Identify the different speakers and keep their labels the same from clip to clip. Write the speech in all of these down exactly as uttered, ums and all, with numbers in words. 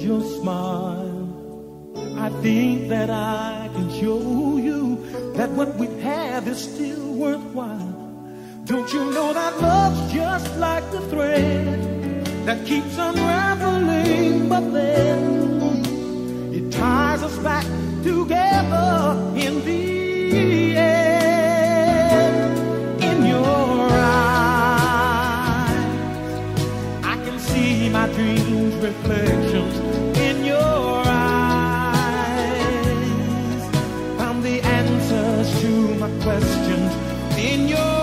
Speaker 1: your smile. I think that I can show you that what we have is still worthwhile. Don't you know that love's just like the thread that keeps unraveling, but then it ties us back together in the end. In your eyes, I can see my dreams' reflections. In your eyes, found the answers to my questions. In your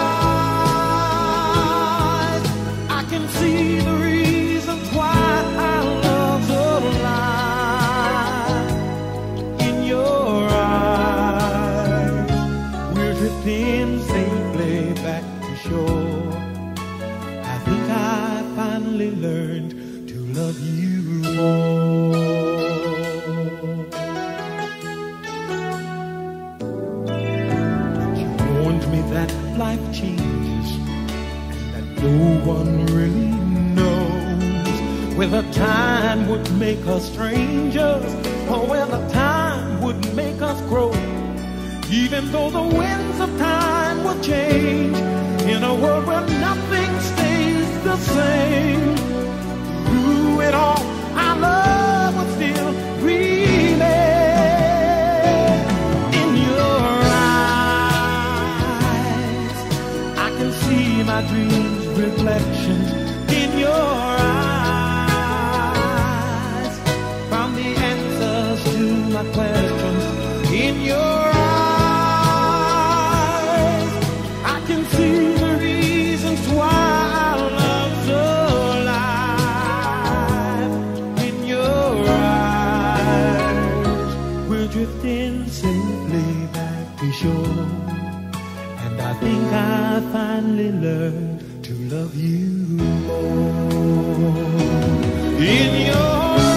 Speaker 1: eyes, I can see the reasons why our love's alive. In your eyes, we're drifting safely back to shore. I think I finally learned to love you more. You warned me that life changes and that no one really knows whether time would make us strangers or whether time would make us grow. Even though the winds of time will change, in a world where nothing stays the same, through it all, our love will still remain. In your eyes, I can see my dreams' reflections. In your eyes, found the answers to my questions. In your eyes, I can see the reasons why our love's alive. In your eyes, we're drifting safely back to shore. And I think I finally learned to love you more. In your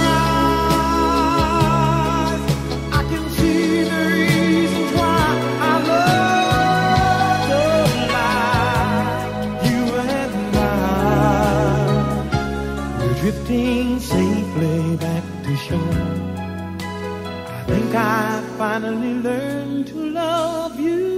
Speaker 1: eyes, I can see the reasons why our love's alive. You and I, we're drifting safely back to shore. I think I finally learned to love you.